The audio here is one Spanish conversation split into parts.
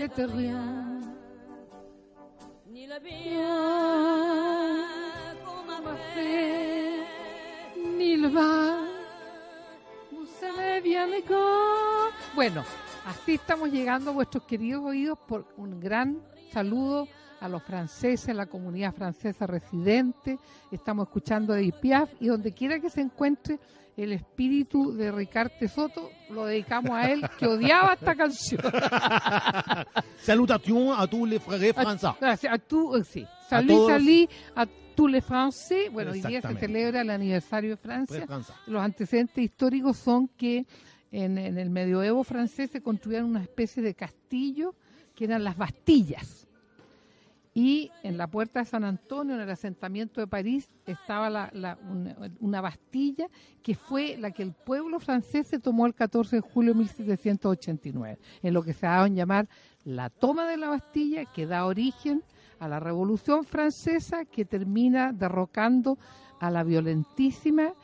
regrette rien. Ni le bien qu'on m'a fait, Ni le mal, vous savez bien le corps. Bueno, así estamos llegando a vuestros queridos oídos por un gran saludo a los franceses, a la comunidad francesa residente. Estamos escuchando Edith Piaf y donde quiera que se encuentre el espíritu de Ricarte Soto, lo dedicamos a él, que odiaba esta canción. Salutations a tous les frères français. Gracias, a tú, sí. A Salud, todos. salí a tous les Français. Bueno, hoy día se Exactamente. celebra el aniversario de Francia. Frères français. Los antecedentes históricos son que en el medioevo francés se construían una especie de castillo que eran las Bastillas. Y en la puerta de San Antonio, en el asentamiento de París, estaba una Bastilla que fue la que el pueblo francés se tomó el 14 de julio de 1789, en lo que se daba en llamar la toma de la Bastilla, que da origen a la Revolución Francesa, que termina derrocando a las violentísimas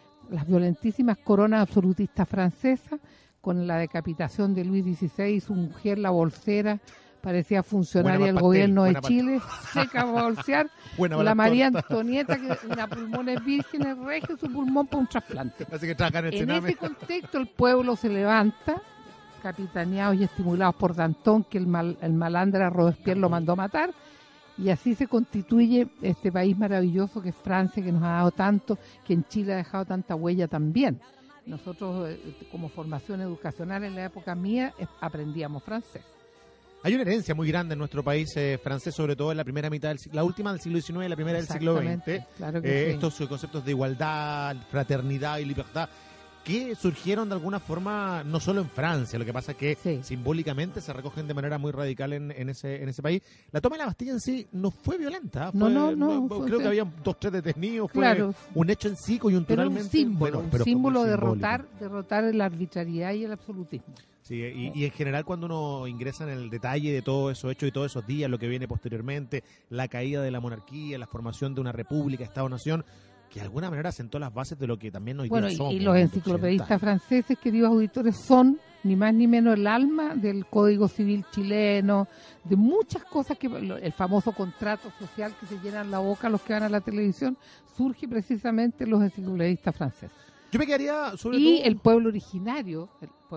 coronas absolutistas francesas, con la decapitación de Luis XVI, su mujer, la bolsera, parecía funcionaria del gobierno de Chile, seca a bolsear, la María Antonieta, que una pulmones vírgenes, regio su pulmón para un trasplante. Así que trabajan en el En Sename. ese contexto el pueblo se levanta, capitaneados y estimulados por Danton, que el malandra Robespierre lo mandó a matar, y así se constituye este país maravilloso que es Francia, que nos ha dado tanto, que en Chile ha dejado tanta huella también. Nosotros, como formación educacional en la época mía, aprendíamos francés. Hay una herencia muy grande en nuestro país francés, sobre todo en la primera mitad la última del siglo XIX y la primera del siglo XX. Claro que sí. Estos conceptos de igualdad, fraternidad y libertad, que surgieron de alguna forma no solo en Francia, lo que pasa es que Sí. simbólicamente se recogen de manera muy radical en ese país. La toma de la Bastilla en sí no fue violenta. No, Creo fue- que había 2-3 detenidos. Fue Claro. un hecho en sí Pero coyunturalmente. un símbolo, pero fue muy de simbólico. derrotar la arbitrariedad y el absolutismo. Sí, y en general cuando uno ingresa en el detalle de todos esos hechos y todos esos días, lo que viene posteriormente, la caída de la monarquía, la formación de una república, Estado-nación, que de alguna manera sentó las bases de lo que también hoy Bueno, día somos. y los enciclopedistas franceses, queridos auditores, son ni más ni menos el alma del Código Civil chileno, de muchas cosas que el famoso contrato social que se llenan la boca los que van a la televisión, surge precisamente en los enciclopedistas franceses. Yo me quedaría sobre Y todo... el pueblo originario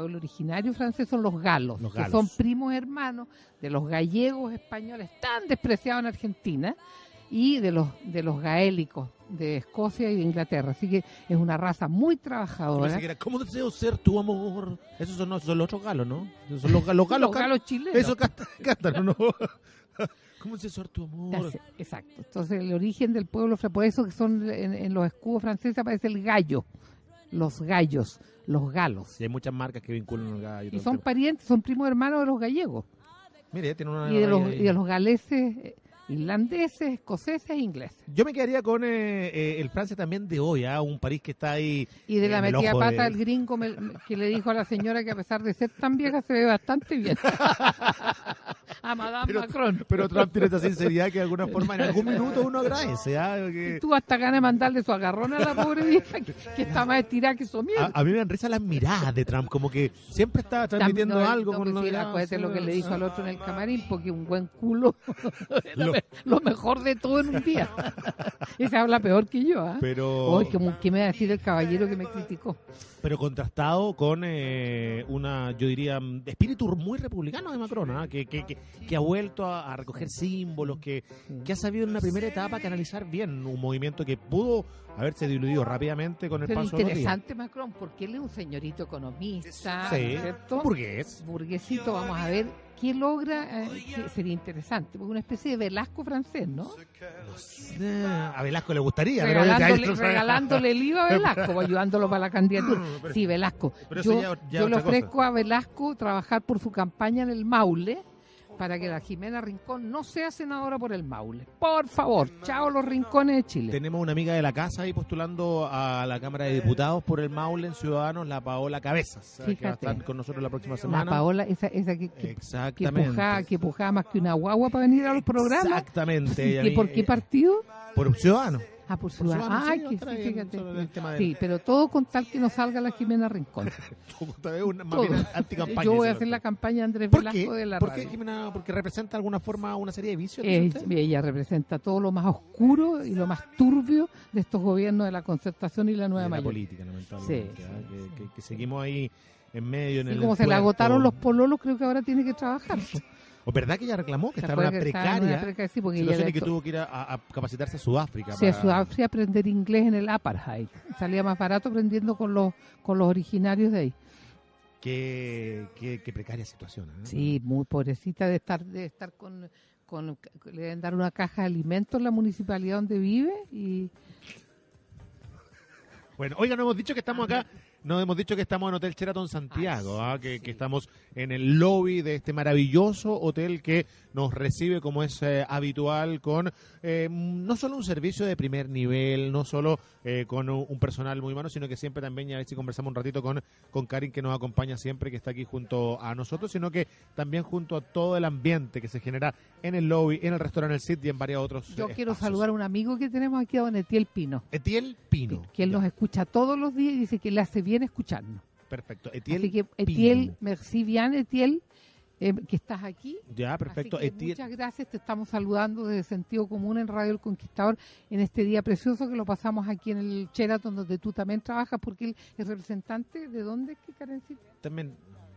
francés son los galos, Los que galos. son primos hermanos de los gallegos españoles tan despreciados en Argentina y de los gaélicos de Escocia y de Inglaterra. Así que es una raza muy Yo trabajadora. pensé que era, ¿cómo deseo ser tu amor? Esos son los otros galos, ¿no? Esos son los galos. Los galos chilenos. Eso cantan, ¿no? ¿Cómo deseo ser tu amor? Exacto. Entonces el origen del pueblo, por eso que son en los escudos franceses aparece el gallo, los gallos, los galos. Sí, hay muchas marcas que vinculan al gallo. Y son parientes, son primos hermanos de los gallegos. Mire, tiene una... Y de los galeses, irlandeses, escoceses e ingleses. Yo me quedaría con el Francia también de hoy, un París que está ahí... Y de la en el metida ojo pata de- del gringo que le dijo a la señora que a pesar de ser tan vieja se ve bastante bien. A Madame Macron. Pero Trump tiene esa sinceridad que de alguna forma en algún minuto uno agradece. Que... Tú hasta ganas de mandarle su agarrón a la pobre vieja que está más estirada que su mierda. A mí me dan risa las miradas de Trump, como que siempre está transmitiendo algo. con pues sí, acuérdate lo que le dijo al otro en el camarín, porque un buen culo es lo mejor de todo en un día. Ese habla peor que yo, ¿ah? Pero, ¿Qué me va a decir el caballero que me criticó? pero contrastado con yo diría, espíritu muy republicano de Macron, que ha vuelto a recoger símbolos, que ha sabido en una primera etapa canalizar bien un movimiento que pudo haberse diluido rápidamente con el Pero paso de los días. interesante Macron, porque él es un señorito economista, Sí, ¿cierto? burgués. Burguesito, vamos a ver qué logra, que sería interesante, porque una especie de Velasco francés, ¿no? A Velasco le gustaría. pero- Regalándole el IVA a Velasco, o ayudándolo para la candidatura. Pero- Sí, Velasco. pero eso ya Yo le otra cosa. ofrezco a Velasco trabajar por su campaña en el Maule, para que la Jimena Rincón no sea senadora por el Maule. Por favor, chao los rincones de Chile. Tenemos una amiga de la casa ahí postulando a la Cámara de Diputados por el Maule en Ciudadanos, la Paola Cabezas, que va a Fíjate. estar con nosotros la próxima La semana. Paola, esa que Exactamente. pujaba más que una guagua para venir a los programas. Exactamente. ¿Y por qué partido? Por Ciudadanos. Por Ciudadanos. Ciudadanos, Ay, sí, va a que estar sí, ahí fíjate. sobre el tema del- Sí, pero todo con tal que no salga la Jimena Rincón. Otra vez una, más Todo. bien anticampaña. Yo voy a dice hacer el la doctor. campaña de Andrés ¿Por Velasco qué? de la ¿Por qué, radio. Jimena? Porque representa de alguna forma una serie de vicios. ¿Dice usted? Ella representa todo lo más oscuro y lo más turbio de estos gobiernos de la Concertación y la Nueva De la Mayoría. política, lamentablemente. Sí, Que seguimos ahí en medio. En Y el como se le puerto. agotaron los pololos, creo que ahora tiene que trabajar. ¿O verdad que ella reclamó que ¿Se estaba en acuerda una que estaba en una precaria precaria? Sí, porque situación ella y que era- tuvo que ir a capacitarse a Sudáfrica? Sí, a para- Sudáfrica a aprender inglés en el apartheid. Salía más barato aprendiendo con los originarios de ahí. Qué precaria situación. ¿eh? Sí, muy pobrecita de estar le deben dar una caja de alimentos en la municipalidad donde vive y Bueno, oiga, nos hemos dicho que estamos acá. Nos hemos dicho que estamos en Hotel Sheraton Santiago, Ah, que sí. estamos en el lobby de este maravilloso hotel que nos recibe como es habitual con no solo un servicio de primer nivel, no solo con un personal muy humano, sino que siempre también, y a ver si conversamos un ratito con Karin, que nos acompaña siempre, que está aquí junto a nosotros, sino que también junto a todo el ambiente que se genera en el lobby, en el restaurante El Cid y en varios otros yo quiero espacios. saludar a un amigo que tenemos aquí, a don Etiel Pino, Etiel Pino. que él Ya, nos escucha todos los días y dice que le hace bien escucharnos. perfecto. Etiel Así que Pino. Etiel, merci bien Etiel, que estás aquí. Ya, perfecto. Así que Etiel, muchas gracias, te estamos saludando desde Sentido Común en Radio El Conquistador en este día precioso que lo pasamos aquí en el Sheraton donde tú también trabajas, porque él es representante de dónde, ¿qué Karencita? también,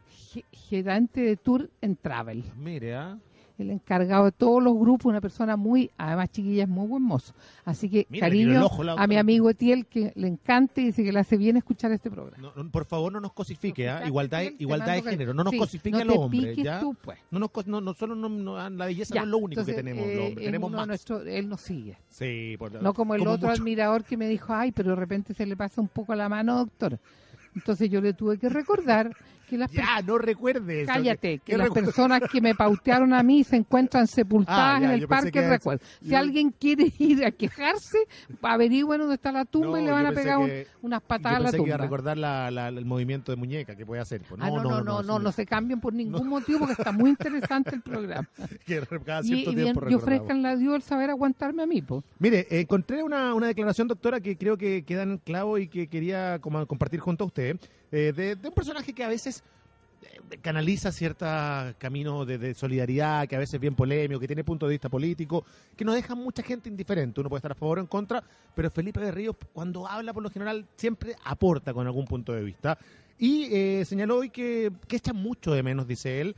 Gerente de Tour en Travel, mire, el encargado de todos los grupos, una persona muy, además chiquilla, es muy buen mozo. Así que Mira, le tiró el cariño ojo la a mi doctora. amigo Etiel, que le encanta y dice que le hace bien escuchar este programa. por favor no nos cosifique, Porque igualdad, Etiel, te igualdad de mando género, no nos sí, cosifique no a los te hombres, piques ¿ya? tú, pues. No solo la belleza Ya, no es lo único entonces, que tenemos, los hombres, es tenemos uno de más. nuestros- él nos sigue. Sí, No como el otro mucho. admirador que me dijo, ay, pero de repente se le pasa un poco la mano, doctor. Entonces yo le tuve que recordar que las Ya, no recuerde eso. cállate, que ¿Qué las recuerdo? personas que me pautearon a mí se encuentran sepultadas ya, en el yo pensé parque que era eso. recuerdo. Si Yo- alguien quiere ir a quejarse, averigüen dónde está la tumba No, y le yo van a pensé pegar que- unas Yo patadas a la pensé que iba a tumba. recordar el movimiento de muñeca que puede hacer. Pues, No se cambien por ningún motivo porque está muy interesante el programa. que cada Y, cierto y tiempo yo recordamos. ofrezcan la dio el saber aguantarme a mí, pues. Mire, encontré una declaración, doctora, que creo que queda en el clavo y que quería compartir junto a usted, de un personaje que a veces canaliza cierta camino de solidaridad, que a veces es bien polémico, que tiene punto de vista político, que nos deja mucha gente indiferente. Uno puede estar a favor o en contra, pero Felipe Berríos, cuando habla, por lo general, siempre aporta con algún punto de vista. Y señaló hoy que echa mucho de menos, dice él,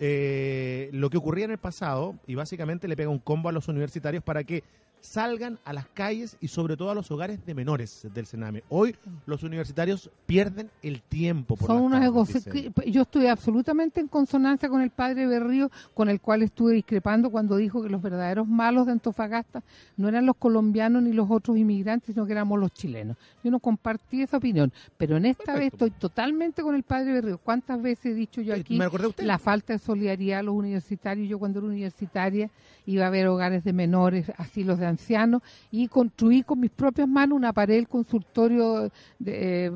lo que ocurría en el pasado, y básicamente le pega un combo a los universitarios para que salgan a las calles y sobre todo a los hogares de menores del Sename. Hoy los universitarios pierden el tiempo por Son las unos tardes, dice él. egocéntricos. Yo estoy absolutamente en consonancia con el padre Berrío, con el cual estuve discrepando cuando dijo que los verdaderos malos de Antofagasta no eran los colombianos ni los otros inmigrantes, sino que éramos los chilenos. Yo no compartí esa opinión, pero en esta vez Perfecto. estoy totalmente con el padre Berrío. ¿Cuántas veces he dicho yo aquí ¿Me acordé de usted? la falta de solidaridad a los universitarios? Yo cuando era universitaria iba a ver hogares de menores, asilos de ancianos, y construí con mis propias manos una pared del consultorio de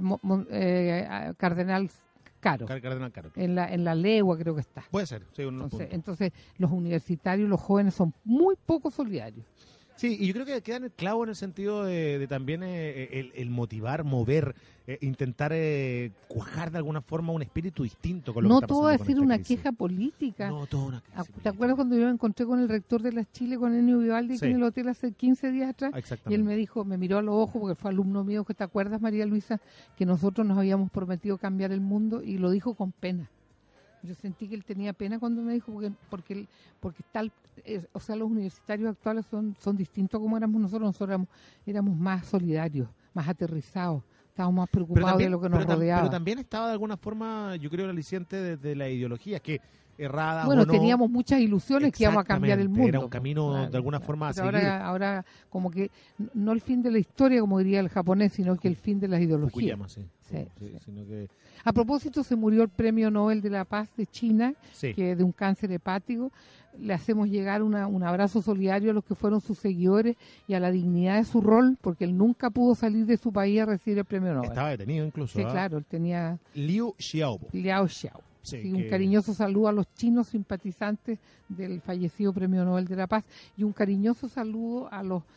Cardenal Caro, Cardenal Caro. en la Legua creo que está. Puede ser, sí, un punto. Entonces los universitarios, los jóvenes son muy poco solidarios. Sí, y yo creo que queda en el clavo en el sentido de también el motivar, mover, intentar cuajar de alguna forma un espíritu distinto con lo No que está todo pasando decir con esta una crisis. queja política. No, toda una crisis ¿Te política. acuerdas cuando yo me encontré con el rector de las Chile, con Enio Vivaldi, Sí. aquí en el hotel hace 15 días atrás? Y Exactamente. él me dijo, me miró a los ojos, porque fue alumno mío, que te acuerdas, María Luisa, que nosotros nos habíamos prometido cambiar el mundo, y lo dijo con pena. Yo sentí que él tenía pena cuando me dijo, porque tal, o sea, los universitarios actuales son distintos como nosotros éramos más solidarios, más aterrizados, estábamos más preocupados de lo que nos rodeaba. Pero también estaba de alguna forma, yo creo, el aliciente de la ideología, que errada Bueno, o no, teníamos muchas ilusiones que íbamos a cambiar el Exactamente, mundo. era un camino Claro, de alguna claro. forma a Pero seguir. ahora como que no el fin de la historia, como diría el japonés, sino que el fin de las ideologías. Fukuyama, sí. Sí, Sí, sí. sino que, A propósito, se murió el Premio Nobel de la Paz de China, sí. que de un cáncer hepático. Le hacemos llegar un abrazo solidario a los que fueron sus seguidores y a la dignidad de su rol, porque él nunca pudo salir de su país a recibir el Premio Nobel. Estaba detenido incluso. Sí, ¿ah? claro, él tenía Liu Xiaobo. Liao Xiao. Sí, Sí, que- un cariñoso saludo a los chinos simpatizantes del fallecido Premio Nobel de la Paz y un cariñoso saludo a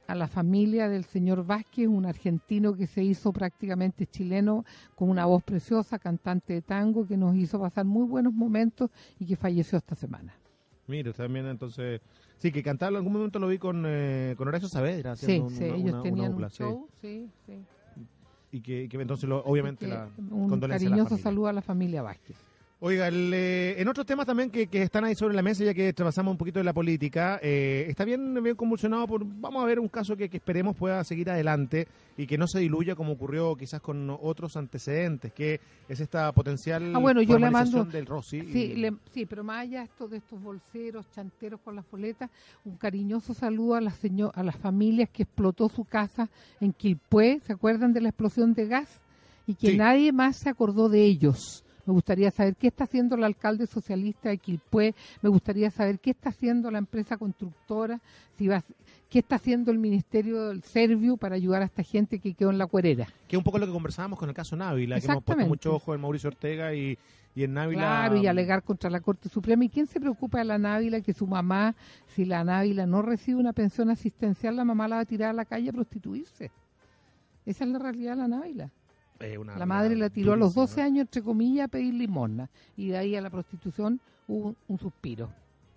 a la familia del señor Vázquez, un argentino que se hizo prácticamente chileno, con una voz preciosa, cantante de tango, que nos hizo pasar muy buenos momentos y que falleció esta semana. Mire, también entonces... Sí, que cantaba, en algún momento lo vi con Horacio Saavedra. Sí, haciendo ellos tenían dupla, un show, sí. Y que entonces, obviamente, la Un condolencia a la cariñoso familia. saludo a la familia Vázquez. Oiga, en otros temas también que están ahí sobre la mesa, ya que pasamos un poquito de la política, está bien convulsionado vamos a ver un caso que esperemos pueda seguir adelante y que no se diluya como ocurrió quizás con otros antecedentes, que es esta potencial yo le mando del Rossi. Sí, pero más allá de estos bolseros, chanteros con las boletas, un cariñoso saludo a las familias que explotó su casa en Quilpué, ¿se acuerdan de la explosión de gas? Y que Sí. nadie más se acordó de ellos. Me gustaría saber qué está haciendo el alcalde socialista de Quilpué, me gustaría saber qué está haciendo la empresa constructora, qué está haciendo el Ministerio del Servio para ayudar a esta gente que quedó en la cuerera. Que es un poco lo que conversábamos con el caso Návila, que hemos puesto Exactamente. mucho ojo en Mauricio Ortega y en Návila. Claro, y alegar contra la Corte Suprema. ¿Y quién se preocupa de la Návila? Que su mamá, si la Návila no recibe una pensión asistencial, la mamá la va a tirar a la calle a prostituirse. Esa es la realidad de la Návila. La madre la tiró a los 12 años, entre comillas, a pedir limosna. Y de ahí a la prostitución hubo un suspiro.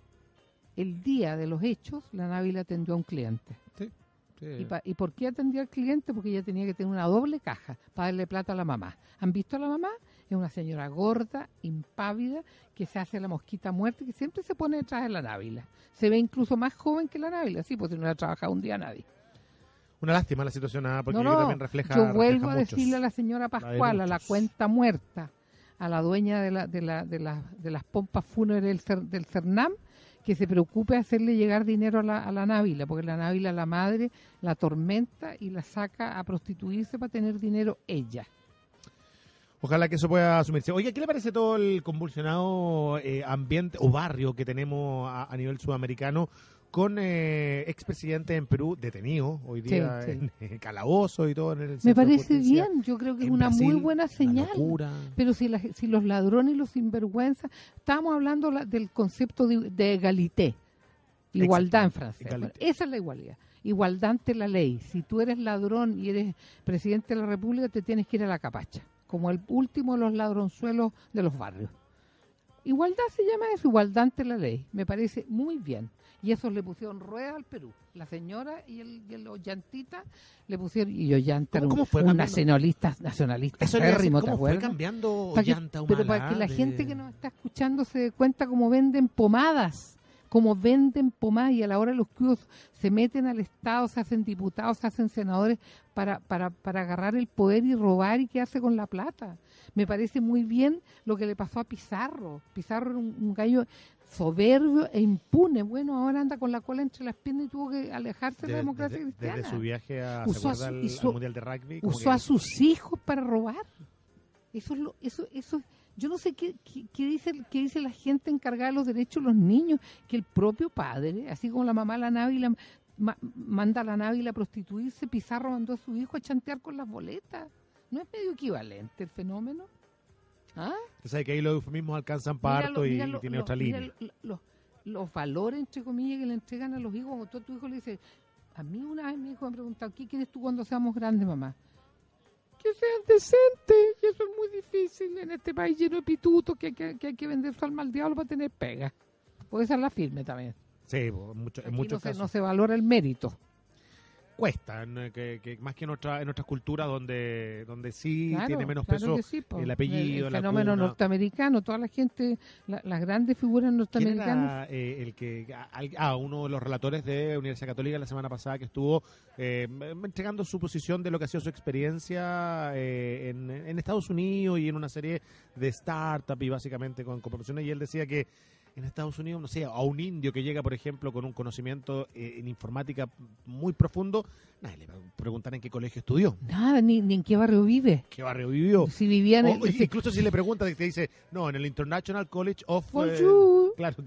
El día de los hechos, la Návila atendió a un cliente. Sí. ¿Y por qué atendía al cliente? Porque ella tenía que tener una doble caja para darle plata a la mamá. ¿Han visto a la mamá? Es una señora gorda, impávida, que se hace la mosquita muerta y que siempre se pone detrás de la Návila. Se ve incluso más joven que la Návila, sí, pues si no la ha trabajado un día nadie. Una lástima la situación, porque No, también refleja. yo vuelvo a muchos. decirle a la señora Pascual, a la muchos. cuenta muerta, a la dueña de las pompas fúnebres del Cernam, que se preocupe de hacerle llegar dinero a la Návila, porque la Návila, la madre, la atormenta y la saca a prostituirse para tener dinero ella. Ojalá que eso pueda asumirse. Oye, ¿qué le parece todo el convulsionado ambiente o barrio que tenemos a nivel sudamericano con expresidente en Perú detenido hoy día Sí. en calabozo y todo en el Me centro de parece justicia? bien, yo creo que es En una Brasil, muy buena la señal. locura. Pero si los ladrones y los sinvergüenzas, estamos hablando del concepto de égalité, igualdad en francés. Égalité. Bueno, esa es la igualdad. Igualdad ante la ley. Si tú eres ladrón y eres presidente de la República, te tienes que ir a la capacha, como el último de los ladronzuelos de los barrios. Igualdad se llama eso, igualdad ante la ley. Me parece muy bien. Y eso le pusieron rueda al Perú. La señora y el Ollantita le pusieron... Y Ollanta era ¿Cómo fue un cambiando? nacionalista Eso le iba a decir, férrimo, ¿te ¿cómo fue acuerdas? cambiando Para que- Ollanta pero Humala, para que la de- gente que nos está escuchando se dé cuenta cómo venden pomadas, y a la hora de los cuyos se meten al Estado, se hacen diputados, se hacen senadores para agarrar el poder y robar y quedarse con la plata. Me parece muy bien lo que le pasó a Pizarro. Pizarro era un gallo soberbio e impune. Bueno, ahora anda con la cola entre las piernas y tuvo que alejarse de la democracia cristiana. Desde su viaje a, Usó ¿se a acuerda su- al hizo- Mundial de Rugby? Como Usó que- a sus hijos para robar. Eso yo no sé qué dice la gente encargada de los derechos de los niños, que el propio padre, así como la mamá de la Návila manda a la Návila a prostituirse, Pizarro mandó a su hijo a chantear con las boletas. ¿No es medio equivalente el fenómeno? ¿Ah? Usted sabe que ahí los eufemismos alcanzan parto y tiene otra línea. Los valores, entre comillas, que le entregan a los hijos. Cuando tú a tu hijo le dices, a mí una vez mi hijo me ha preguntado, ¿qué quieres tú cuando seamos grandes, mamá? Que sean decentes, y eso es muy difícil en este país lleno de pitutos, que hay que vender su alma al diablo para tener pega. Porque esa es la firme también. Sí, en Aquí muchos casos no se valora el mérito. cuesta, ¿no? que más que en otras culturas donde sí Claro, tiene menos claro peso que sí, po. el apellido, el la fenómeno cuna. norteamericano, toda la gente, las grandes figuras ¿Quién norteamericanas. era el que uno de los relatores de Universidad Católica la semana pasada que estuvo entregando su posición de lo que ha sido su experiencia en Estados Unidos y en una serie de startups y básicamente con profesiones, y él decía que en Estados Unidos, no sé, a un indio que llega, por ejemplo, con un conocimiento en informática muy profundo, nadie le va a preguntar en qué colegio estudió, Nada, ni en qué barrio vive. qué barrio vivió. Si vivía en O incluso si le preguntas, te dice, no, en el International College of... Bonjour. claro,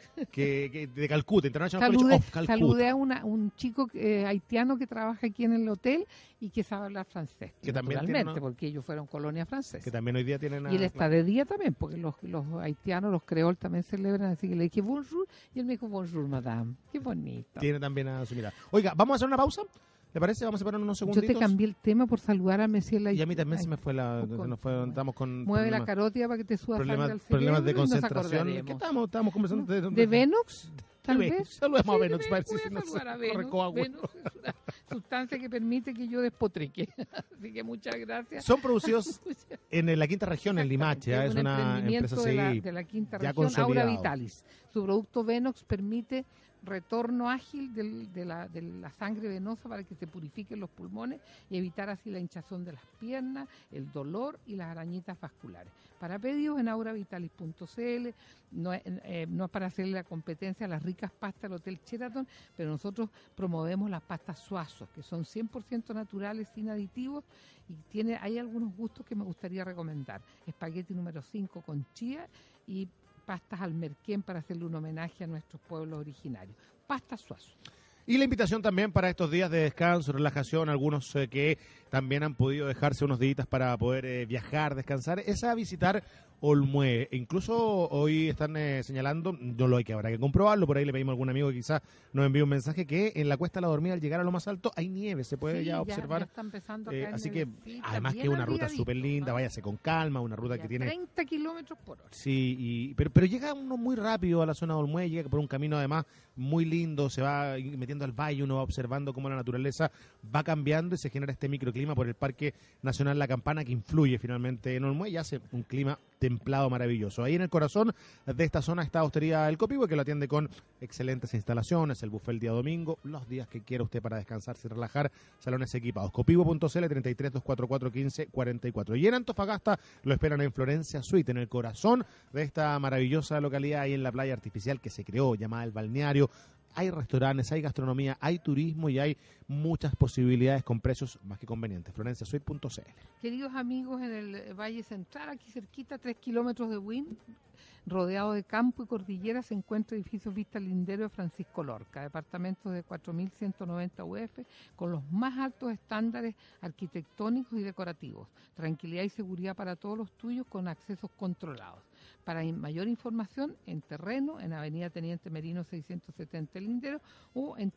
que de Calcuta, International College of Calcuta. Saludé a un chico haitiano que trabaja aquí en el hotel y que sabe hablar francés. Que también naturalmente, tiene, porque ellos fueron colonia francesa. que también hoy día tienen... Y él está de día también, porque los haitianos, los creol también celebran, así que le dije bonjour, y él me dijo bonjour, madame. Qué bonito. Tiene también a su mirada. Oiga, ¿vamos a hacer una pausa? ¿Le parece? Vamos a separar unos Yo segunditos. te cambié el tema por saludar a Monsieur Y a mí también se me fue estamos con mueve la carótida para que te suba sangre al cerebro problemas de y nos concentración. acordaremos. ¿Qué estábamos conversando? ¿De Venox? Tal vez. Saludemos a Sí, Venox, para ver voy si a no se saludar a corre Venox. coágulo. Venox es una sustancia que permite que yo despotrique. Así que muchas gracias. Son producidos en la quinta región, en Limache. Exactamente, Es una emprendimiento empresa de la quinta ya región, Aura consolidado. Vitalis. Su producto Venox permite retorno ágil de la sangre venosa para que se purifiquen los pulmones y evitar así la hinchazón de las piernas, el dolor y las arañitas vasculares. Para pedidos en auravitalis.cl, no es para hacerle la competencia a las ricas pastas del Hotel Sheraton, pero nosotros promovemos las pastas Suazos, que son 100% naturales, sin aditivos, y hay algunos gustos que me gustaría recomendar. Espagueti número 5 con chía y pastas al merquén para hacerle un homenaje a nuestros pueblos originarios. Pastas Suazo. Y la invitación también para estos días de descanso, relajación, algunos que también han podido dejarse unos días para poder viajar, descansar, es a visitar Olmué. Incluso hoy están señalando, no lo hay que habrá que comprobarlo, por ahí le pedimos a algún amigo que quizás nos envíe un mensaje, que en la Cuesta de la Dormida, al llegar a lo más alto, hay nieve, se puede ya observar. Ya está empezando a caer así que, nievecita, además que es bien una ruta abrigadito, súper linda, ¿no? váyase con calma, una ruta Ya, que tiene... 30 kilómetros por hora. Sí, pero llega uno muy rápido a la zona de Olmué, llega por un camino además muy lindo, se va metiendo al valle, uno va observando cómo la naturaleza va cambiando y se genera este microclima por el Parque Nacional La Campana, que influye finalmente en Olmué y hace un clima templado maravilloso. Ahí en el corazón de esta zona está Hostería El Copivo, que lo atiende con excelentes instalaciones, el buffet el día domingo, los días que quiera usted para descansarse y relajar, salones equipados. Copivo.cl 33 244 15 44. Y en Antofagasta lo esperan en Florencia Suite, en el corazón de esta maravillosa localidad, ahí en la playa artificial que se creó, llamada El Balneario. Hay restaurantes, hay gastronomía, hay turismo y hay muchas posibilidades con precios más que convenientes. FlorenciaSuite.cl. Queridos amigos, en el Valle Central, aquí cerquita, 3 kilómetros de Buin, rodeado de campo y cordillera, se encuentra el edificio Vista Lindero de Francisco Lorca, departamentos de 4.190 UF, con los más altos estándares arquitectónicos y decorativos. Tranquilidad y seguridad para todos los tuyos con accesos controlados. Para mayor información, en terreno, en Avenida Teniente Merino 670 Lindero o en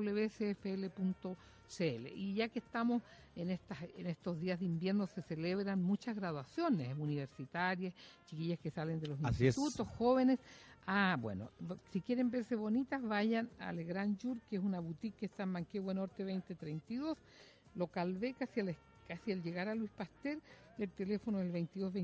www.cfl.cl. Y ya que estamos en estos días de invierno, se celebran muchas graduaciones universitarias, chiquillas que salen de los Así institutos, jóvenes. Bueno, si quieren verse bonitas, vayan a Le Grand Jour, que es una boutique que está en Manquehue Norte 2032, local B, casi al llegar a Luis Pasteur. El teléfono es el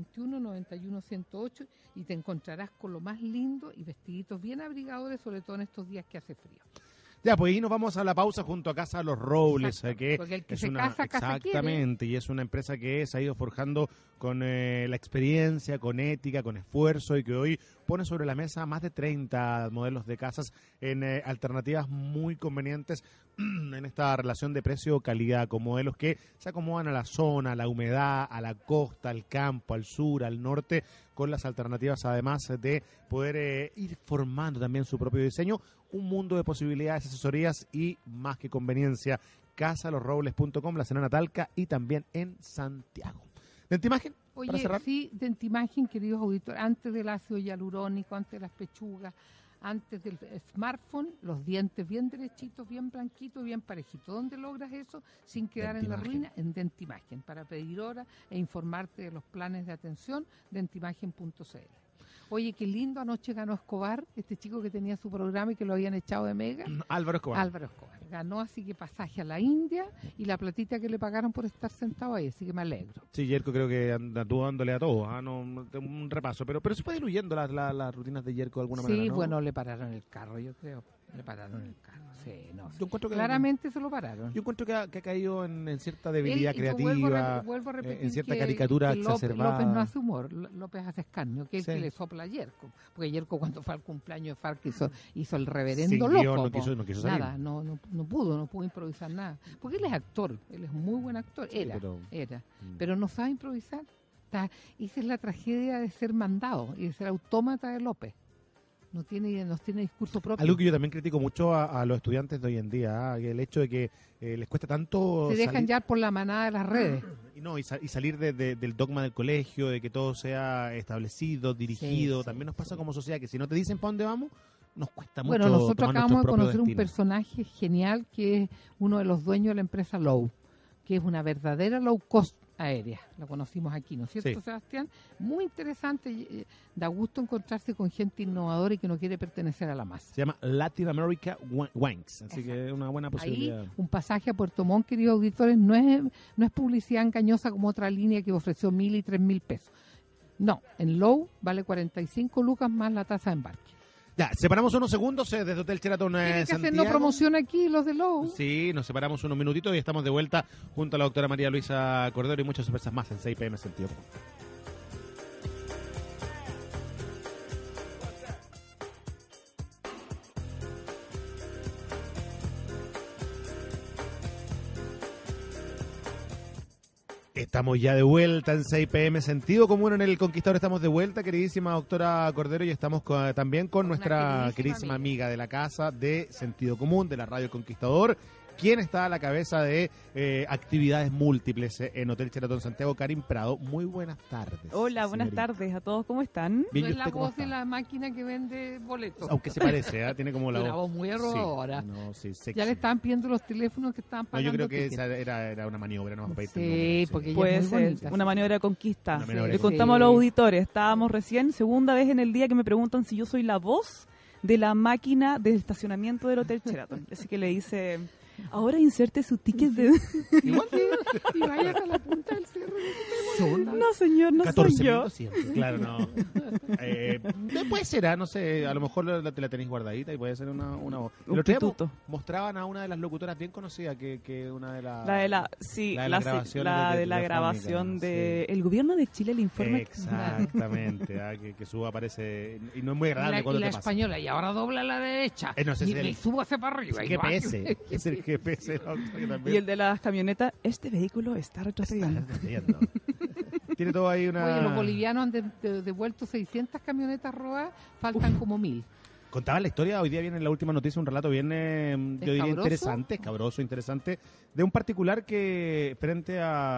2221-91-108 y te encontrarás con lo más lindo y vestiditos bien abrigadores, sobre todo en estos días que hace frío. Ya, pues ahí nos vamos a la pausa junto a Casa Los Robles, Exacto, que porque el que es se una casa, casa exactamente, y es una empresa que se ha ido forjando con la experiencia, con ética, con esfuerzo, y que hoy pone sobre la mesa más de 30 modelos de casas en alternativas muy convenientes en esta relación de precio-calidad, con modelos que se acomodan a la zona, a la humedad, a la costa, al campo, al sur, al norte, con las alternativas además de poder ir formando también su propio diseño, un mundo de posibilidades, asesorías y más que conveniencia. Casalosrobles.com, La Serena, Talca y también en Santiago. ¿Dentimagen? Oye, para cerrar. sí, Dentimagen, queridos auditores, antes del ácido hialurónico, antes de las pechugas, antes del smartphone, los dientes bien derechitos, bien blanquitos, bien parejitos. ¿Dónde logras eso sin quedar en la ruina? En Dentimagen. Para pedir hora e informarte de los planes de atención, dentimagen.cl. Oye, qué lindo, anoche ganó Escobar, este chico que tenía su programa y que lo habían echado de Mega. Álvaro Escobar. Álvaro Escobar. Ganó, así que pasaje a la India y la platita que le pagaron por estar sentado ahí, así que me alegro. Sí, Yerko creo que anduvo dándole a todos, un repaso, pero se puede ir huyendo las rutinas de Yerko de alguna manera, Sí, ¿no? bueno, le pararon el carro, yo creo. Le pararon el carro, sí, no. Yo encuentro que Claramente se lo pararon. Yo encuentro que ha caído en cierta debilidad Yo creativa, vuelvo a repetir en cierta que caricatura López, exacerbada. López no hace humor, López hace escarnio, que es Sí. el que le sopla a Yerko. Porque Yerko cuando fue al cumpleaños de Farc hizo el Sin reverendo guión, loco. no quiso salir. Nada, no pudo improvisar nada. Porque él es actor, él es muy buen actor, Sí, era, pero no sabe improvisar. Esa es la tragedia de ser mandado y de ser autómata de López. no tiene discurso propio. Algo que yo también critico mucho a los estudiantes de hoy en día, que el hecho de que les cuesta tanto Se dejan salir, ya por la manada de las redes. y salir del dogma del colegio, de que todo sea establecido, dirigido. Sí, También nos pasa sí. como sociedad que si no te dicen para dónde vamos, nos cuesta mucho. Bueno, nosotros tomar acabamos de nuestro propio conocer un destino. personaje genial que es uno de los dueños de la empresa Low, que es una verdadera low cost aérea. Lo conocimos aquí, ¿no es cierto, Sí. Sebastián? Muy interesante. Da gusto encontrarse con gente innovadora y que no quiere pertenecer a la masa. Se llama Latin America Wings, así que es una buena Ahí, posibilidad. un pasaje a Puerto Montt, queridos auditores, no es publicidad engañosa como otra línea que ofreció 1.000 y 3.000 pesos. No, en Low vale 45 lucas más la tasa de embarque. Ya, separamos unos segundos desde Hotel Sheraton Tienen que Santiago. hacernos promoción aquí los de Low. Sí, nos separamos unos minutitos y estamos de vuelta junto a la doctora María Luisa Cordero y muchas sorpresas más en 6 PM Sentido Común. Estamos ya de vuelta en 6 PM Sentido Común en El Conquistador. Estamos de vuelta, queridísima doctora Cordero, y estamos también con Una nuestra queridísima queridísima amiga de la casa de Sentido Común, de la Radio El Conquistador, quien está a la cabeza de actividades múltiples en Hotel Sheraton Santiago, Karin Prado. Muy buenas tardes. Hola, buenas señorita. tardes a todos, ¿cómo están? Bien, No ¿y es la usted cómo voz de está? la máquina que vende boletos. Aunque se parece, ¿eh? Tiene como la Una voz muy arrobadora. Sí, no, sí, sexy. Ya le estaban pidiendo los teléfonos que estaban No, pagando. yo creo que tickets. esa era una maniobra, no para pedirte Sí, el número, porque ella Puede es muy ser bonita. una maniobra de conquista. Una maniobra Le de contamos a conquista. los auditores, estábamos recién, segunda vez en el día que me preguntan si yo soy la voz de la máquina del estacionamiento del Hotel Sheraton. Así que le dice, ahora inserte su ticket de... Igual que y vayas a la punta del cerro. No, señor, no soy yo. 14.200, claro, no. Puede ser, no sé, a lo mejor te la tenéis guardadita y puede ser una voz. El Un otro día pituto. mostraban a una de las locutoras bien conocidas que una de las... La de la, sí, la de la, las grabaciones la de de la telefónica, grabación de... sí. El gobierno de Chile le informa... Exactamente, que suba aparece y no es muy agradable Y cuando la te pasa. española, y ahora dobla a la derecha. No sé y si el- me subo hacia para arriba. Es y va. GPS, es el GPS. ¿no? Que también Y el de las camionetas, este vehículo está retrocediendo. está sucediendo. Tiene todo ahí una... Oye, los bolivianos han devuelto 600 camionetas robadas, faltan como 1.000. Contaba la historia, hoy día viene en la última noticia un relato bien, yo diría ¿Escabroso? interesante, escabroso, interesante, de un particular que frente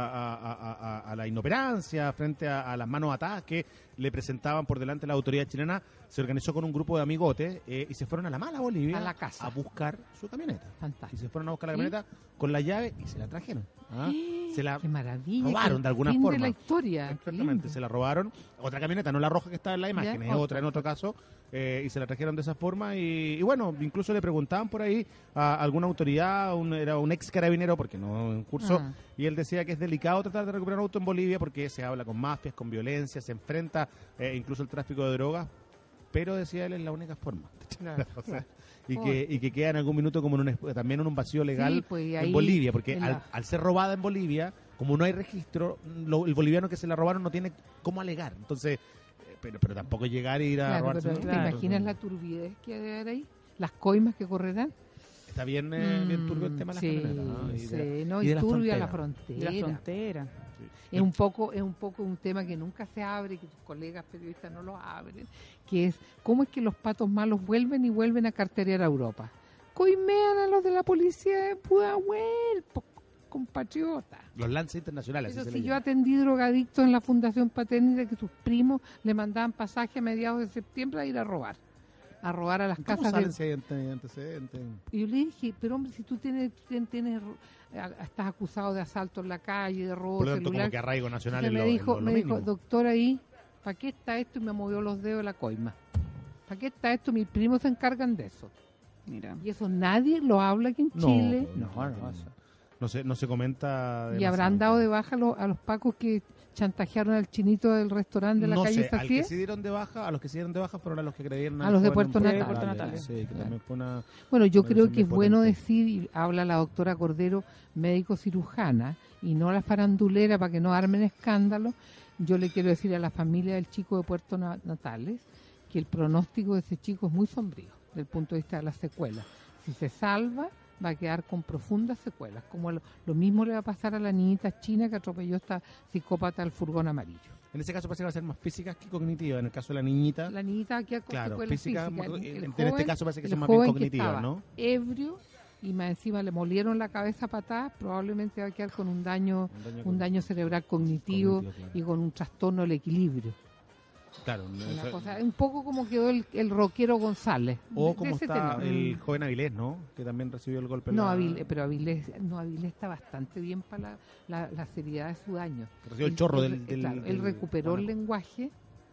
a la inoperancia, frente a las manos atadas que le presentaban por delante la autoridad chilena, se organizó con un grupo de amigotes y se fueron a la mala Bolivia A la casa. a buscar su camioneta. Y Fantástico. se fueron a buscar la ¿Y? camioneta con la llave y se la trajeron. ¿ah? Se la Qué maravilla. robaron qué de alguna fin forma. de la historia. qué Exactamente, lindo. se la robaron. Otra camioneta, no la roja que estaba en la imagen, Ya, es otra en otro caso. Y se la trajeron de esa forma. Y bueno, incluso le preguntaban por ahí a alguna autoridad, era un ex carabinero, porque no en curso, Ah. y él decía que es delicado tratar de recuperar un auto en Bolivia porque se habla con mafias, con violencia, se enfrenta incluso el tráfico de drogas. Pero decía él, es la única forma. Claro. O sea, y que queda en algún minuto como también en un vacío legal Sí, pues, y ahí en Bolivia, porque en al ser robada en Bolivia, como no hay registro, el boliviano que se la robaron no tiene cómo alegar. Entonces, pero tampoco llegar e ir a Claro, robarse pero un ¿te auto. imaginas la turbidez que debe haber ahí? Las coimas que correrán. Está bien, bien turbio el tema de las sí, camionetas, ¿no? Y de sí, no, y y de la turbia la frontera. De la frontera. frontera. Es un poco un tema que nunca se abre, que tus colegas periodistas no lo abren, que es cómo es que los patos malos vuelven y vuelven a carterear a Europa. Coimean a los de la policía de Pudahuel, compatriotas. Los lances internacionales. Pero así se si le yo llama. atendí drogadictos en la Fundación Paternidad que sus primos le mandaban pasaje a mediados de septiembre a ir a robar a las ¿Cómo casas salen de... si hay antecedentes? Y yo le dije, pero hombre, si tú tienes estás acusado de asalto en la calle, de robo Por lo tanto, celular. como que arraigo nacional Entonces es me dijo, mínimo. doctor, ahí, ¿para qué está esto? Y me movió los dedos de la coima. ¿Para qué está esto? Mis primos se encargan de eso. Mira. Y eso nadie lo habla aquí en Chile. No se comenta. Y habrán dado de baja a los pacos que chantajearon al chinito del restaurante de la no calle sé, al Sacié. que se dieron de baja, a los que se dieron de baja fueron a los que creyeron A los de Puerto Natales. Puerto Natales. Sí, que Claro. también fue una... Bueno, yo Una creo versión que es bien bueno potente. decir, y habla la doctora Cordero, médico cirujana, y no la farandulera para que no armen escándalo. Yo le quiero decir a la familia del chico de Puerto Natales que el pronóstico de ese chico es muy sombrío desde el punto de vista de las secuelas. Si se salva, va a quedar con profundas secuelas, como lo mismo le va a pasar a la niñita china que atropelló esta psicópata al furgón amarillo. En ese caso parece que va a ser más físicas que cognitivas. En el caso de la niñita, La niñita que claro, fue la física. física. En este caso parece que son el más bien joven que cognitivas, estaba ¿no? ebrio y más encima le molieron la cabeza a patadas, probablemente va a quedar con un daño cerebral cognitivo Cognitivo, claro. y con un trastorno del equilibrio. Claro. Una cosa, un poco como quedó el rockero González. O de como ese está tenor. el joven Avilés, ¿no? Que también recibió el golpe. No, pero Avilés está bastante bien para la seriedad de su daño. Recibió el chorro del... Claro, él recuperó el lenguaje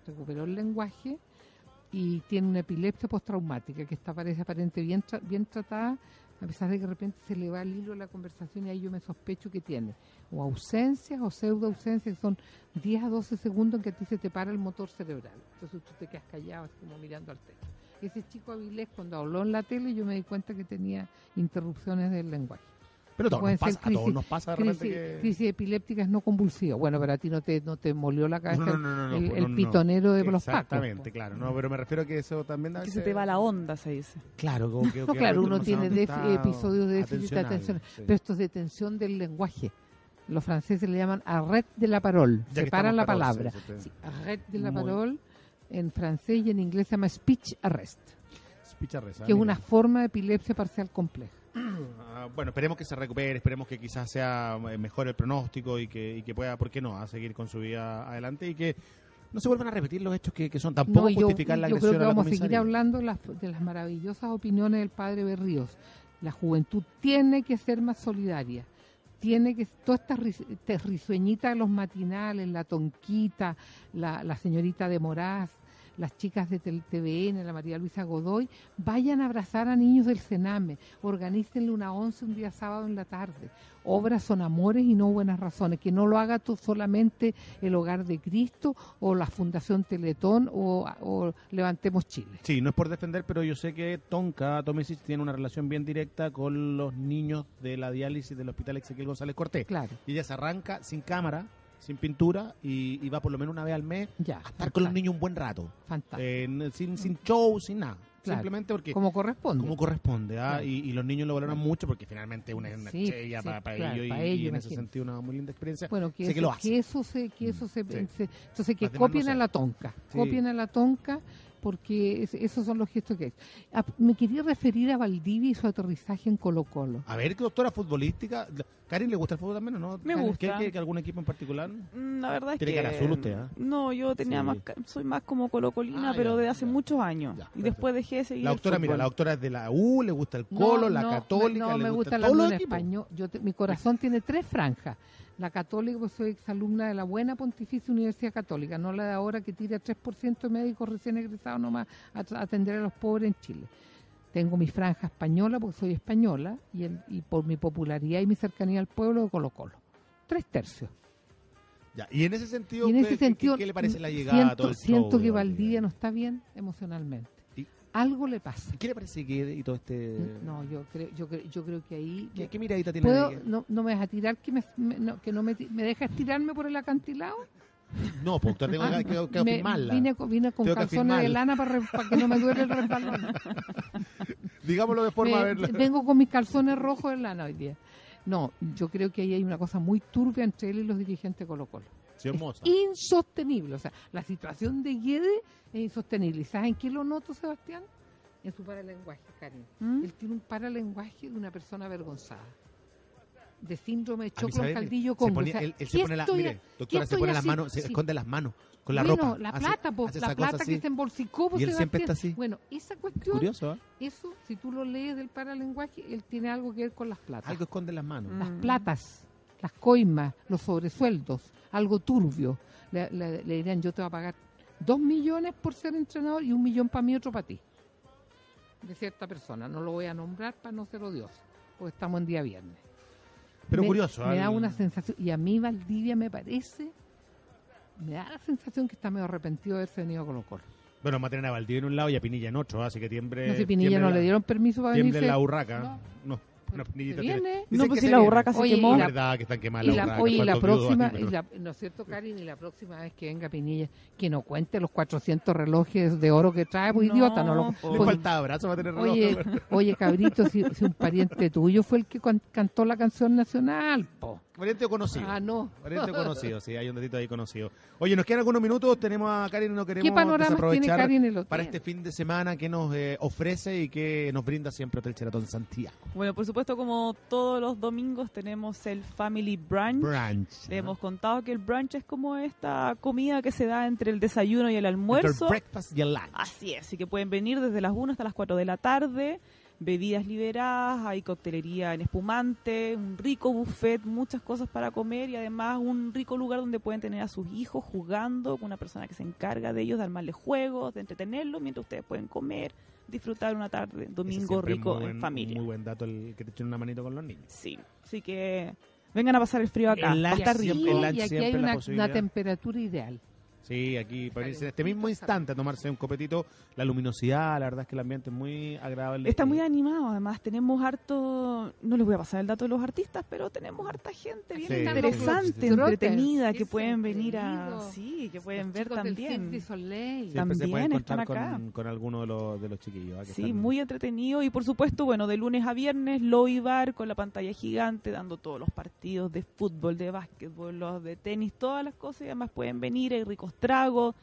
y tiene una epilepsia postraumática que parece aparente bien tratada, a pesar de que de repente se le va el hilo de la conversación y ahí yo me sospecho que tiene o ausencias o pseudo ausencias, que son 10 a 12 segundos en que a ti se te para el motor cerebral. Entonces tú te quedas callado, así como mirando al techo. Ese chico Avilés, cuando habló en la tele, yo me di cuenta que tenía interrupciones del lenguaje. Pero a Pueden ser todos nos pasa de repente que... crisis epilépticas no convulsivas. Bueno, pero a ti no te molió la cabeza No, el pitonero de los pacos. Exactamente, claro. No, pero me refiero a que eso también... Que se te va la onda, se dice. Claro, como que... No, claro, uno tiene episodios de déficit de atencional, atención, sí. pero esto es de tensión del lenguaje. Los franceses le llaman arrêt de la parole, Ya que separan la estamos palabra. 14, Sí, arrêt de la Muy- parole en francés y en inglés se llama speech arrest, Picharreza, que es mira. una forma de epilepsia parcial compleja. Bueno, esperemos que se recupere, esperemos que quizás sea mejor el pronóstico y que pueda, ¿por qué no?, a seguir con su vida adelante y que no se vuelvan a repetir los hechos que son. Tampoco justificar la yo agresión creo que a la vamos a seguir comisaría. hablando de las maravillosas opiniones del padre Berríos. La juventud tiene que ser más solidaria. Tiene que, todas estas risueñitas de los matinales, la Tonquita, la señorita de Moraz, las chicas de TVN, la María Luisa Godoy, vayan a abrazar a niños del Sename, organícenle una 11 un día sábado en la tarde. Obras son amores y no buenas razones, que no lo haga tú solamente el Hogar de Cristo o la Fundación Teletón o Levantemos Chile. Sí, no es por defender, pero yo sé que Tomisic tiene una relación bien directa con los niños de la diálisis del Hospital Ezequiel González Cortés. Claro, Y ella se arranca sin cámara, sin pintura y va por lo menos una vez al mes ya. a estar con los niños un buen rato. Fantástico. Sin show, sin nada. Claro. Simplemente porque Como corresponde. como corresponde. Claro. Y los niños lo valoran mucho porque finalmente una Sí, estrella sí, para claro, ellos para y ellos, en ese imagínate. sentido una muy linda experiencia. Bueno, Sé que lo hace. entonces que Las demás copien no sé. a la tonca, Sí. copien a la tonca, porque esos son los gestos que hay. Me quería referir a Valdivia y su aterrizaje en Colo Colo. A ver, ¿qué doctora futbolística? ¿Karin le gusta el fútbol también o no? Me gusta. ¿Que algún equipo en particular? La verdad es Tiene que... cara azul usted, ¿ah? No, yo tenía Sí. soy más como colocolina, Ah, pero ya, de hace ya. muchos años. Ya, Y perfecto. después dejé de seguir La el doctora, mira, fútbol. la doctora es de la U, le gusta el Colo, la Católica, No, le me gusta gusta la todos los en equipos. español. Mi corazón tiene 3 franjas. La católica, pues soy exalumna de la buena Pontificia Universidad Católica, no la de ahora que tira 3% de médicos recién egresados nomás a atender a los pobres en Chile. Tengo mi franja española porque soy española y por mi popularidad y mi cercanía al pueblo de Colo Colo. 3/3. Ya, y en ese sentido, Y en ese sentido, ¿qué le parece la llegada a todo el show siento de que Valdivia no está bien emocionalmente. ¿Y Algo le pasa. qué le parece que y todo este... No, yo creo que ahí... ¿Qué miradita tiene? ¿Puedo, de que- no me dejas tirar, que me dejas tirarme por el acantilado? No, pues doctor, tengo que firmarla. Vine con Tengo que calzones de firmarla. lana para que no me duele el resbalón. Digámoslo de forma... a verlo. Vengo con mis calzones rojos de lana hoy día. No, yo creo que ahí hay una cosa muy turbia entre él y los dirigentes de Colo Colo. Sí, hermosa. Insostenible. O sea, la situación de Guede es insostenible. ¿Y sabes en qué lo noto, Sebastián? En su paralenguaje, Karin. ¿Mm? Él tiene un paralenguaje de una persona avergonzada. De síndrome de A mí, choclo ¿sabe? caldillo Se con ponía- él se pone la, mire, doctora, se pone las manos, se esconde las manos con la bueno, ropa. la hace- plata, hace la esa cosa plata así. que se embolsicó. Y él siempre está así. Bueno, esa cuestión, Curioso, ¿eh? eso, si tú lo lees del paralenguaje, él tiene algo que ver con las platas. Algo esconde las manos. Las Mm. platas, las coimas, los sobresueldos, algo turbio. Le dirían, yo te voy a pagar 2 millones por ser entrenador y 1 millón para mí, otro para ti. De cierta persona. No lo voy a nombrar para no ser odioso, porque estamos en día viernes. Pero Me- curioso, Me ¿eh? da una sensación, y a mí Valdivia me da la sensación que está medio arrepentido de haberse venido a Colo Colo. Bueno, vamos a tener a Valdivia en un lado y a Pinilla en otro, así que tiembre... No sé, Pinilla tiembre no la- le dieron permiso para Tiemble venirse. la urraca. No. No, una Pinillita ¿Se tiene... viene? Dicen No, pues que si la viene. urraca se Oye, quemó. Es la- verdad que están quemadas Y las la, urracas. oye, y la ¿cuántos viudos próxima, aquí? Pero- ¿no es cierto, Karin? Y la próxima vez que venga Pinilla, que no cuente los 400 relojes de oro que trae, pues No, idiota, no lo... po. Le pues- falta abrazo para tener reloj. Oye, cabrito, si un pariente tuyo fue el que cantó la canción nacional, po. Pariente o conocido. Ah, no. Pariente o conocido, sí, hay un datito ahí conocido. Oye, nos quedan algunos minutos, tenemos a Karin, no queremos ¿Qué panoramas tiene desaprovechar Karin el hotel? para este fin de semana que nos ofrece y que nos brinda siempre Hotel Sheraton Santiago. Bueno, por supuesto, como todos los domingos tenemos el Family Brunch. Le hemos contado que el brunch es como esta comida que se da entre el desayuno y el almuerzo. El breakfast y el lunch. Así es, así que pueden venir desde las 1 hasta las 4 de la tarde. Bebidas liberadas, hay coctelería en espumante, un rico buffet, muchas cosas para comer y además un rico lugar donde pueden tener a sus hijos jugando con una persona que se encarga de ellos, de armarles juegos, de entretenerlos, mientras ustedes pueden comer, disfrutar una tarde, domingo rico en familia. Muy buen dato el que te echen una manito con los niños. Sí, así que vengan a pasar el frío acá, El va a lunch estar siempre- rico. el lunch Y aquí siempre hay la una posibilidad. temperatura ideal. Sí, aquí para irse en este mismo instante a tomarse un copetito, la luminosidad, la verdad es que el ambiente es muy agradable. Está muy animado, además tenemos harto, no les voy a pasar el dato de los artistas, pero tenemos harta gente bien Sí, interesante, sí. entretenida, que Eso, pueden venir entretenido. sí, que pueden Los ver chicos del también. Cirque du Soleil. Siempre se puede también encontrar están acá. con alguno de los chiquillos. ¿Ah? Que Sí, están- muy entretenido y por supuesto, bueno, de lunes a viernes, Lobby Bar con la pantalla gigante, dando todos los partidos de fútbol, de básquetbol, los de tenis, todas las cosas y además pueden venir, hay ricos tragos,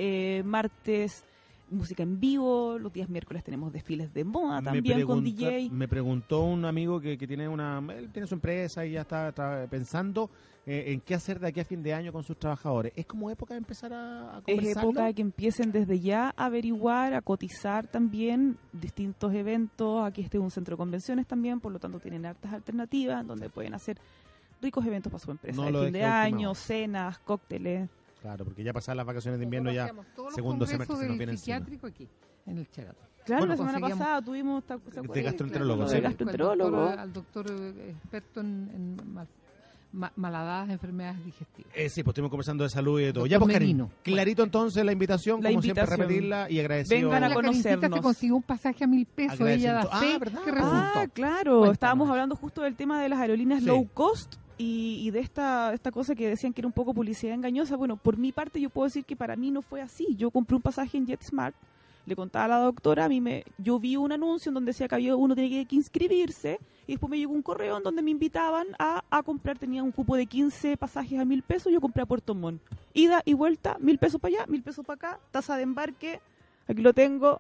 martes música en vivo, los días miércoles tenemos desfiles de moda también con DJ. Me preguntó un amigo que tiene él tiene su empresa y ya está pensando en qué hacer de aquí a fin de año con sus trabajadores. ¿Es como época de empezar a Es conversarlo? época de que empiecen desde ya a averiguar, a cotizar también distintos eventos. Aquí este es un centro de convenciones también, por lo tanto tienen hartas alternativas donde pueden hacer ricos eventos para su empresa. No de lo fin de deje a última año, hora. cenas, cócteles. Claro, porque ya pasadas las vacaciones de invierno ya Hacíamos todos los segundo semestre congresos se nos del viene encima. psiquiátrico aquí, en el Sheraton. Claro, Bueno, la semana conseguíamos- pasada tuvimos De gastroenterólogo, Claro, sí. de gastroenterólogo. Al doctor experto en malhadadas enfermedades digestivas. Sí, pues estuvimos conversando de salud y de todo. Doctor Ya, pues, Karin, Merino. clarito entonces la invitación, La como siempre invitación. repetirla y agradecido. Vengan a La Karencita conocernos. se consiguió un pasaje a 1.000 pesos, ella da Agradecimiento. fe ¿verdad? que resultó. Ah, claro. Cuéntanos. Estábamos hablando justo del tema de las aerolíneas Sí. low cost y de esta cosa que decían que era un poco publicidad engañosa. Bueno, por mi parte yo puedo decir que para mí no fue así. Yo compré un pasaje en JetSmart, le contaba a la doctora, yo vi un anuncio en donde decía que uno tenía que inscribirse y después me llegó un correo en donde me invitaban a comprar, tenía un cupo de 15 pasajes a 1.000 pesos, yo compré a Puerto Montt. Ida y vuelta, 1.000 pesos para allá, 1.000 pesos para acá, tasa de embarque, aquí lo tengo,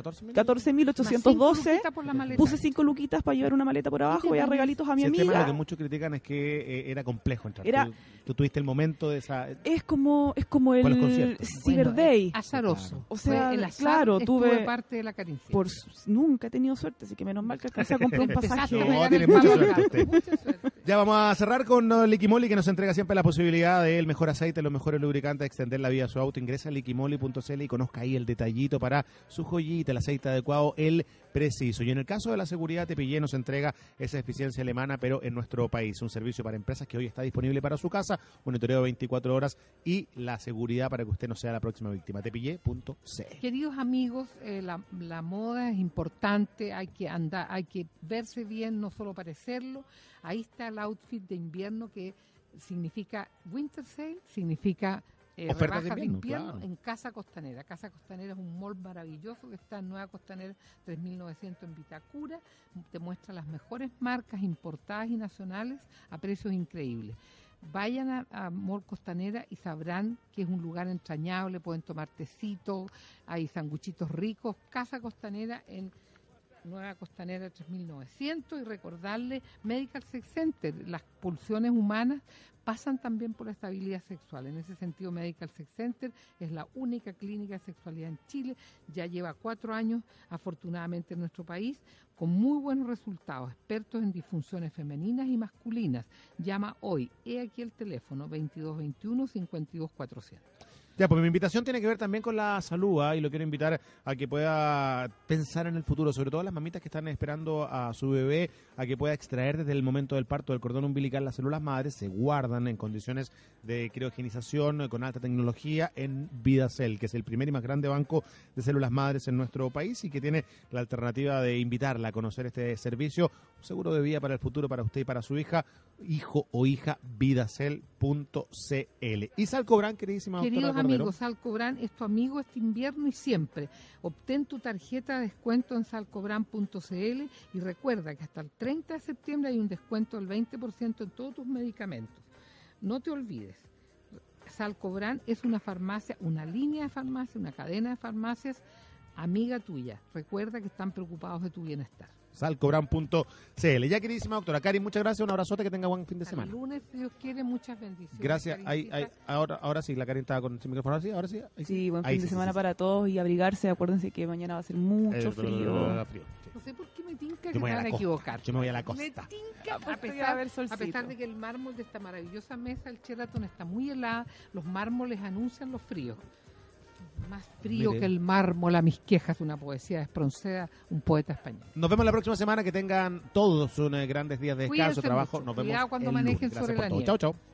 14.812. Por la maleta. Puse 5 luquitas para llevar una maleta por abajo, voy a regalitos a mi Sí, el tema amiga. lo que muchos critican es que era complejo entrar. Era- Tú tuviste el momento de esa... Es como Con los el conciertos. Cyber Day. Azaroso. Claro. O sea, Fue el azar claro, estuvo tuve- de parte de la Karencita. Nunca he tenido suerte, así que menos mal que alcancé a comprar un Empezaste pasaje. a No, pegar tiene el mucha palo suerte acá. usted. Mucha suerte. Ya vamos a cerrar con Liquimoli, que nos entrega siempre la posibilidad del mejor aceite, los mejores lubricantes, extender la vida a su auto. Ingresa a liquimoli.cl y conozca ahí el detallito para su joyita, el aceite adecuado, el preciso. Y en el caso de la seguridad, Tepillé nos entrega esa eficiencia alemana, pero en nuestro país. Un servicio para empresas que hoy está disponible para su casa, monitoreo 24 horas y la seguridad para que usted no sea la próxima víctima. Tepillé.cl. Queridos amigos, la moda es importante, hay que andar, hay que verse bien, no solo parecerlo. Ahí está el outfit de invierno que significa winter sale, significa Ofertas de rebajas de invierno, invierno claro. en Casa Costanera. Casa Costanera es un mall maravilloso que está en Nueva Costanera 3900 en Vitacura. Te muestra las mejores marcas importadas y nacionales a precios increíbles. Vayan a Mall Costanera y sabrán que es un lugar entrañable, pueden tomar tecito, hay sanguchitos ricos. Casa Costanera en Nueva Costanera 3900 y recordarle Medical Sex Center, las pulsiones humanas pasan también por la estabilidad sexual. En ese sentido, Medical Sex Center es la única clínica de sexualidad en Chile, ya lleva 4 años afortunadamente en nuestro país, con muy buenos resultados, expertos en disfunciones femeninas y masculinas. Llama hoy, he aquí el teléfono 2221-52400. Ya, pues mi invitación tiene que ver también con la salud, y lo quiero invitar a que pueda pensar en el futuro, sobre todo las mamitas que están esperando a su bebé, a que pueda extraer desde el momento del parto del cordón umbilical. Las células madres se guardan en condiciones de criogenización con alta tecnología en VidaCell, que es el primer y más grande banco de células madres en nuestro país y que tiene la alternativa de invitarla a conocer este servicio, un seguro de vida para el futuro, para usted y para su hija, hijo o hija, vidacell.cl. Y Salcobran, queridísima doctora Queridos Cordero. amigo, Salcobran es tu amigo este invierno y siempre. Obtén tu tarjeta de descuento en salcobran.cl y recuerda que hasta el 30 de septiembre hay un descuento del 20% en todos tus medicamentos. No te olvides, Salcobran es una farmacia, una línea de farmacia, una cadena de farmacias amiga tuya. Recuerda que están preocupados de tu bienestar. Salcobran.cl. Ya, queridísima doctora Cari, muchas gracias, un abrazote, que tenga buen fin de semana. El lunes, si Dios quiere, muchas bendiciones. Gracias. Ahora sí, la Cari estaba con el micrófono. Ahora sí. Sí, buen fin de semana para todos y abrigarse. Acuérdense que mañana va a ser mucho frío. No sé por qué me tinca que me van a equivocar. Yo me voy a la costa. Me tinca, a a pesar de que el mármol de esta maravillosa mesa, el Sheraton, está muy helada, los mármoles anuncian los fríos. Más frío que el mármol a mis quejas, una poesía de Espronceda, un poeta español. Nos vemos la próxima semana, que tengan todos unos grandes días de descanso, Cuídense trabajo. mucho. Nos vemos Cuidado cuando el lunes. manejen Gracias sobre por la todo. nieve. Chao, chao.